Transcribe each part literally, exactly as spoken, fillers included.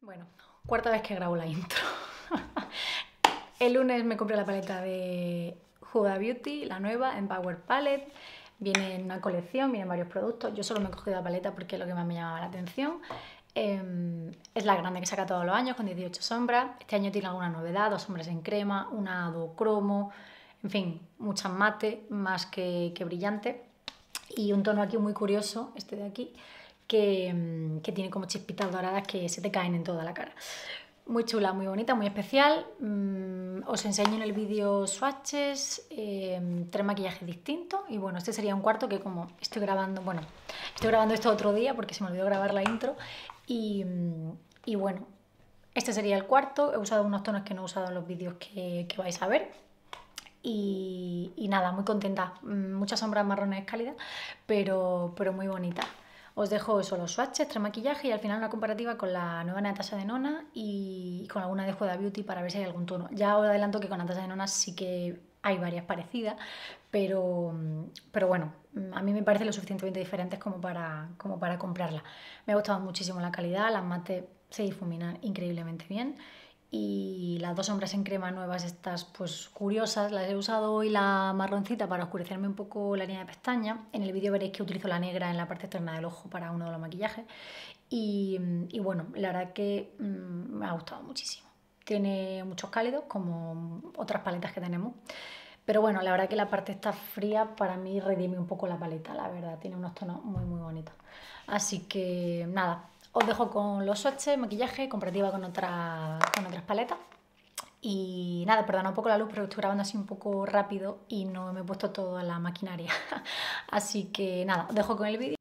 Bueno, cuarta vez que grabo la intro. El lunes me compré la paleta de Huda Beauty, la nueva, Empower Palette. Viene en una colección, vienen varios productos. Yo solo me he cogido la paleta porque es lo que más me llamaba la atención. Eh, es la grande que saca todos los años, con dieciocho sombras. Este año tiene alguna novedad, dos sombras en crema, una duocromo, en fin, muchas mate, más que, que brillante. Y un tono aquí muy curioso, este de aquí, que, que tiene como chispitas doradas que se te caen en toda la cara. Muy chula, muy bonita, muy especial. Mm, os enseño en el vídeo swatches, eh, tres maquillajes distintos. Y bueno, este sería un cuarto que como estoy grabando, bueno, estoy grabando esto otro día porque se me olvidó grabar la intro. Y, y bueno, este sería el cuarto. He usado unos tonos que no he usado en los vídeos que, que vais a ver. Y, y nada, muy contenta. Muchas sombras marrones cálidas, pero, pero muy bonitas. Os dejo eso, los swatches, tres maquillajes y al final una comparativa con la nueva Natasha Denona y con alguna de Huda Beauty para ver si hay algún tono. Ya os adelanto que con Natasha Denona sí que hay varias parecidas, pero, pero bueno, a mí me parecen lo suficientemente diferentes como para, como para comprarla. Me ha gustado muchísimo la calidad, las mates se difuminan increíblemente bien. Y las dos sombras en crema nuevas, estas pues curiosas, las he usado hoy la marroncita para oscurecerme un poco la línea de pestaña. En el vídeo veréis que utilizo la negra en la parte externa del ojo para uno de los maquillajes. Y, y bueno, la verdad que mmm, me ha gustado muchísimo. Tiene muchos cálidos, como otras paletas que tenemos. Pero bueno, la verdad que la parte esta fría para mí redime un poco la paleta, la verdad. Tiene unos tonos muy muy bonitos. Así que nada, os dejo con los swatches, maquillaje, comparativa con, otra, con otras paletas. Y nada, perdona un poco la luz, pero estoy grabando así un poco rápido y no me he puesto toda la maquinaria. Así que nada, os dejo con el vídeo.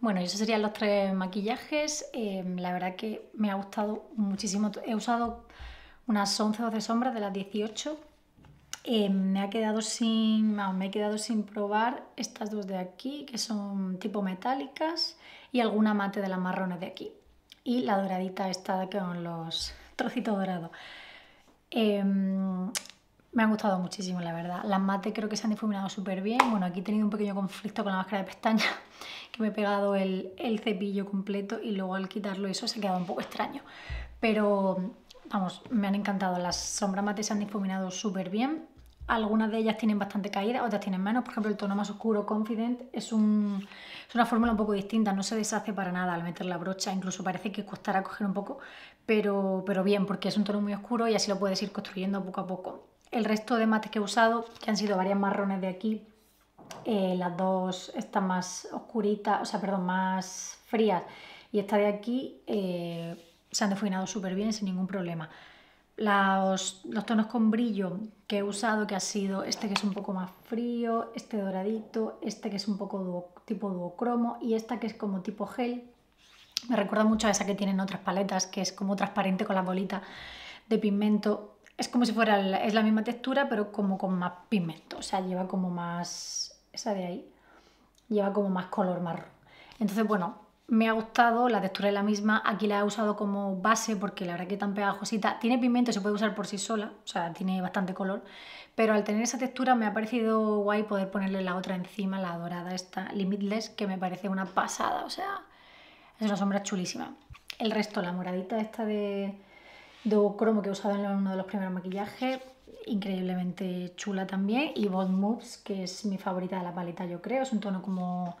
Bueno, y esos serían los tres maquillajes. Eh, la verdad que me ha gustado muchísimo. He usado unas once o doce sombras de las dieciocho. Eh, me ha quedado sin, no, me he quedado sin probar estas dos de aquí, que son tipo metálicas, y alguna mate de las marrones de aquí. Y la doradita esta con los trocitos dorados. Eh, me han gustado muchísimo, la verdad. Las mate creo que se han difuminado súper bien. Bueno, aquí he tenido un pequeño conflicto con la máscara de pestañas, que me he pegado el, el cepillo completo y luego al quitarlo eso se ha quedado un poco extraño. Pero, vamos, me han encantado. Las sombras mate se han difuminado súper bien. Algunas de ellas tienen bastante caída, otras tienen menos. Por ejemplo, el tono más oscuro, Confident, es, un, es una fórmula un poco distinta. No se deshace para nada al meter la brocha. Incluso parece que costará coger un poco, pero, pero bien, porque es un tono muy oscuro y así lo puedes ir construyendo poco a poco. El resto de mates que he usado, que han sido varias marrones de aquí, eh, las dos, estas más oscuritas, o sea, perdón, más frías, y esta de aquí, eh, se han difuminado súper bien sin ningún problema. Los, los tonos con brillo que he usado, que ha sido este que es un poco más frío, este doradito, este que es un poco duo, tipo duocromo y esta que es como tipo gel. Me recuerda mucho a esa que tienen otras paletas, que es como transparente con la bolita de pigmento. Es como si fuera, el, es la misma textura, pero como con más pigmento. O sea, lleva como más, esa de ahí, lleva como más color marrón. Entonces, bueno, me ha gustado, la textura es la misma. Aquí la he usado como base porque la verdad que tan pegajosita. Tiene pigmento, se puede usar por sí sola, o sea, tiene bastante color. Pero al tener esa textura me ha parecido guay poder ponerle la otra encima, la dorada esta, Limitless, que me parece una pasada, o sea, es una sombra chulísima. El resto, la moradita esta de duocromo que he usado en uno de los primeros maquillajes, increíblemente chula también. Y Bold Moves, que es mi favorita de la paleta, yo creo. Es un tono como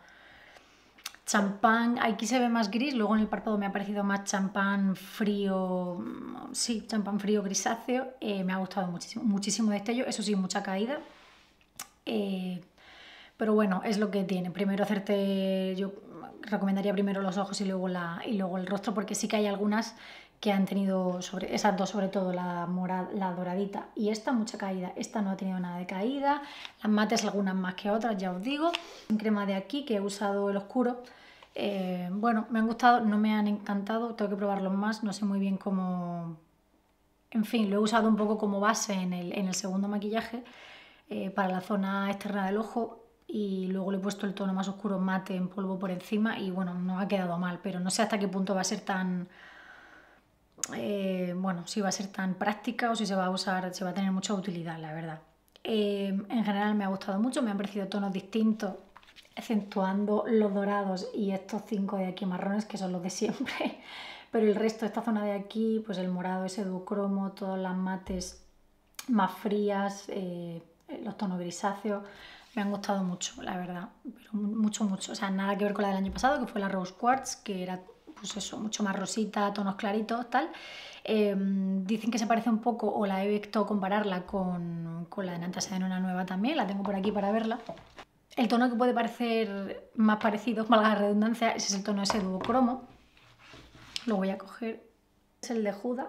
champán, aquí se ve más gris, luego en el párpado me ha parecido más champán frío, sí, champán frío grisáceo. Eh, me ha gustado muchísimo, muchísimo destello, eso sí, mucha caída. Eh, pero bueno, es lo que tiene. Primero hacerte, yo recomendaría primero los ojos y luego, la, y luego el rostro, porque sí que hay algunas que han tenido, sobre, esas dos sobre todo, la, morada, la doradita y esta, mucha caída. Esta no ha tenido nada de caída, las mates algunas más que otras, ya os digo. En crema de aquí, que he usado el oscuro, eh, bueno, me han gustado, no me han encantado, tengo que probarlos más, no sé muy bien cómo... En fin, lo he usado un poco como base en el, en el segundo maquillaje, eh, para la zona externa del ojo, y luego le he puesto el tono más oscuro mate en polvo por encima y bueno, no ha quedado mal, pero no sé hasta qué punto va a ser tan... Eh, bueno, si va a ser tan práctica o si se va a usar, se va a tener mucha utilidad, la verdad. Eh, en general me ha gustado mucho, me han parecido tonos distintos, acentuando los dorados y estos cinco de aquí marrones, que son los de siempre. Pero el resto, esta zona de aquí, pues el morado, ese duocromo, todas las mates más frías, eh, los tonos grisáceos, me han gustado mucho, la verdad, pero mucho, mucho. O sea, nada que ver con la del año pasado, que fue la Rose Quartz, que era, pues eso, mucho más rosita, tonos claritos, tal. Eh, dicen que se parece un poco, o la he visto compararla con, con la de Natasha Denona nueva también, la tengo por aquí para verla. El tono que puede parecer más parecido, valga la redundancia, ese es el tono ese duocromo. Lo voy a coger. Es el de Huda.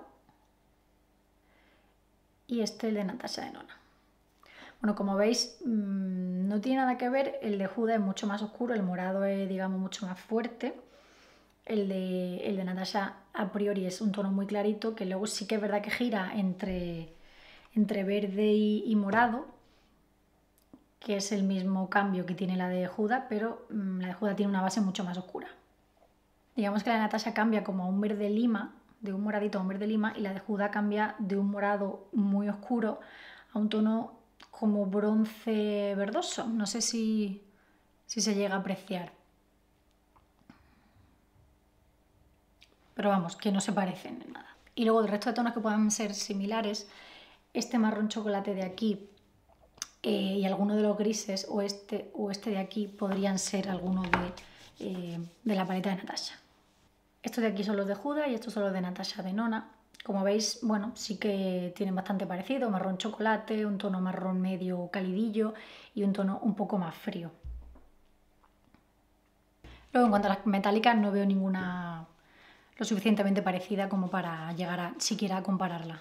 Y este el de Natasha Denona. Bueno, como veis, mmm, no tiene nada que ver. El de Huda es mucho más oscuro, el morado es, digamos, mucho más fuerte. El de, el de Natasha a priori es un tono muy clarito, que luego sí que es verdad que gira entre, entre verde y, y morado, que es el mismo cambio que tiene la de Huda, pero mmm, la de Huda tiene una base mucho más oscura. Digamos que la de Natasha cambia como a un verde lima, de un moradito a un verde lima, y la de Huda cambia de un morado muy oscuro a un tono como bronce verdoso. No sé si, si se llega a apreciar. Pero vamos, que no se parecen en nada. Y luego el resto de tonos que puedan ser similares, este marrón chocolate de aquí, eh, y alguno de los grises, o este, o este de aquí, podrían ser algunos de, eh, de la paleta de Natasha. Estos de aquí son los de Huda y estos son los de Natasha Denona. Como veis, bueno, sí que tienen bastante parecido, marrón chocolate, un tono marrón medio calidillo y un tono un poco más frío. Luego, en cuanto a las metálicas, no veo ninguna lo suficientemente parecida como para llegar a siquiera a compararla.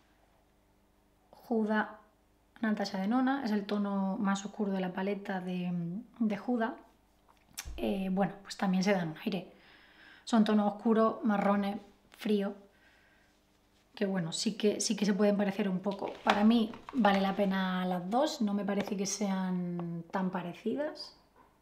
Huda, Natasha Denona, es el tono más oscuro de la paleta de, de Huda. eh, bueno, pues también se dan un aire. Son tonos oscuros, marrones, fríos, que bueno, sí que, sí que se pueden parecer un poco. Para mí vale la pena las dos, no me parece que sean tan parecidas.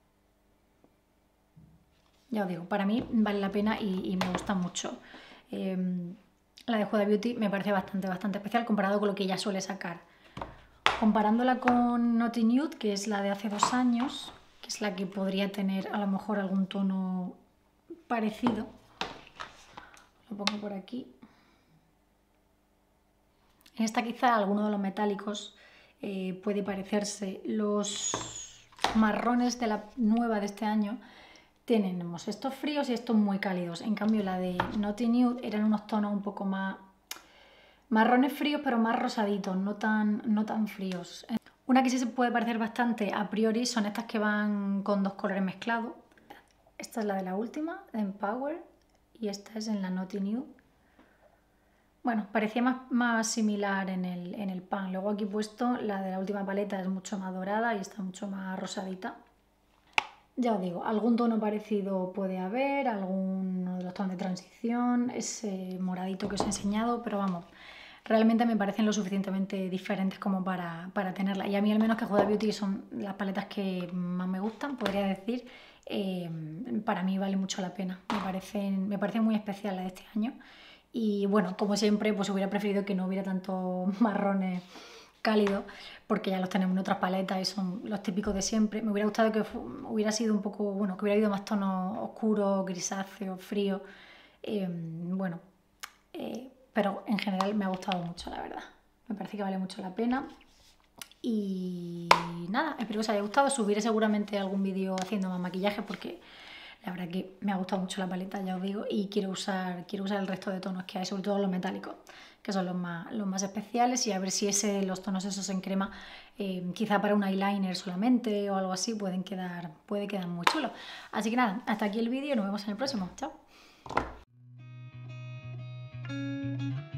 Ya os digo, para mí vale la pena y, y me gusta mucho. Eh, la de Huda Beauty me parece bastante, bastante especial comparado con lo que ella suele sacar. Comparándola con Naughty Nude, que es la de hace dos años, que es la que podría tener a lo mejor algún tono parecido. Lo pongo por aquí. En esta quizá alguno de los metálicos eh, puede parecerse. Los marrones de la nueva de este año tenemos estos fríos y estos muy cálidos. En cambio la de Naughty Nude eran unos tonos un poco más marrones fríos, pero más rosaditos, no tan, no tan fríos. Una que sí se puede parecer bastante a priori son estas que van con dos colores mezclados. Esta es la de la última, de Empower, y esta es en la Naughty Nude. Bueno, parecía más, más similar en el, en el pan. Luego aquí he puesto la de la última paleta, es mucho más dorada y está mucho más rosadita. Ya os digo, algún tono parecido puede haber, alguno de los tonos de transición, ese moradito que os he enseñado, pero vamos, realmente me parecen lo suficientemente diferentes como para, para tenerla. Y a mí al menos que Huda Beauty son las paletas que más me gustan, podría decir, eh, para mí vale mucho la pena. Me parecen, me parece muy especial la de este año. Y bueno, como siempre, pues hubiera preferido que no hubiera tantos marrones cálidos, porque ya los tenemos en otras paletas y son los típicos de siempre. Me hubiera gustado que hubiera sido un poco, bueno, que hubiera habido más tonos oscuros, grisáceos, fríos. Eh, bueno, eh, pero en general me ha gustado mucho, la verdad. Me parece que vale mucho la pena. Y nada, espero que os haya gustado. Subiré seguramente algún vídeo haciendo más maquillaje porque la verdad que me ha gustado mucho la paleta, ya os digo, y quiero usar, quiero usar el resto de tonos que hay, sobre todo los metálicos, que son los más, los más especiales, y a ver si ese, los tonos esos en crema, eh, quizá para un eyeliner solamente o algo así, pueden quedar, puede quedar muy chulo. Así que nada, hasta aquí el vídeo, nos vemos en el próximo. Chao.